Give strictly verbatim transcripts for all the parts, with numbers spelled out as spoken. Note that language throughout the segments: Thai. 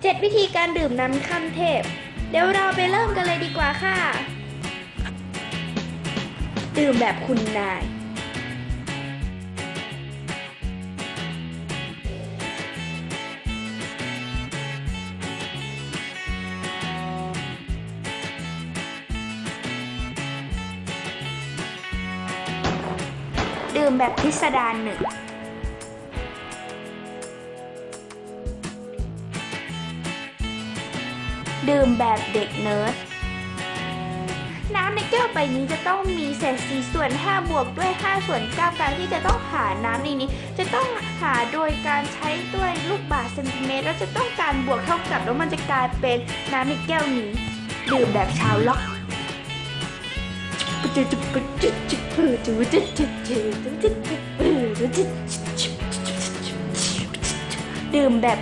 เจ็ดวิธีการดื่มน้ำขั้นเทพเดี๋ยวเราไปเริ่มกันเลยดีกว่าค่ะดื่มแบบคุณนายดื่มแบบพิสดารหนึ่งดื่มแบบเด็กเนิร์ดน้ำในแก้วใบนี้จะต้องมีเศษสี่ส่วนห้าบวกด้วยห้าส่วนเก้าการที่จะต้องหาน้ำในนี้จะต้องหาโดยการใช้ด้วยลูกบาศก์เซนติเมตรแล้วจะต้องการบวกเท่ากับแล้วมันจะกลายเป็นน้ำในแก้วนี้ดื่มแบบชาวล็อกดื่มแบบ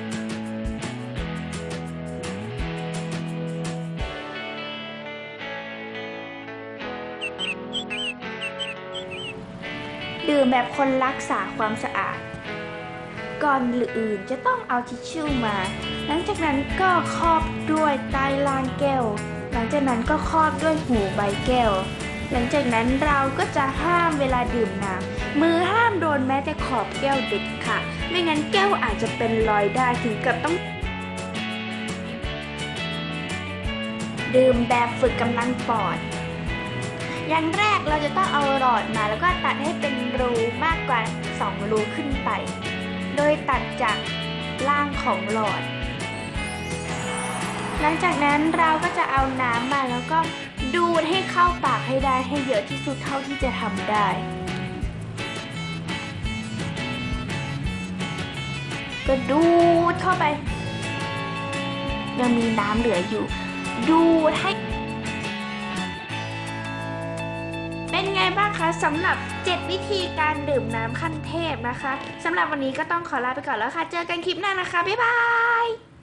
ดื่มแบบคนรักษาความสะอาดก่อนอื่นจะต้องเอาทิชชู่มาหลังจากนั้นก็ครอบด้วยใต้ล่างแก้วหลังจากนั้นก็ครอบด้วยหูใบแก้วหลังจากนั้นเราก็จะห้ามเวลาดื่มน้ำมือห้ามโดนแม้แต่ขอบแก้วเด็ดค่ะไม่งั้นแก้วอาจจะเป็นรอยได้ถึงกับต้องดื่มแบบฝึกกำลังปอดอย่างแรกเราจะต้องเอาหลอดมาแล้วก็ตัดให้เป็นรูมากกว่าสองรูขึ้นไปโดยตัดจากล่างของหลอดหลังจากนั้นเราก็จะเอาน้ำมาแล้วก็ดูดให้เข้าปากให้ได้ให้เยอะที่สุดเท่าที่จะทำได้ก็ดูดเข้าไปยังมีน้ำเหลืออยู่ดูดให้เป็นไงบ้างคะสำหรับเจ็ดวิธีการดื่มน้ำขั้นเทพนะคะสำหรับวันนี้ก็ต้องขอลาไปก่อนแล้วค่ะเจอกันคลิปหน้านะคะบ๊ายบาย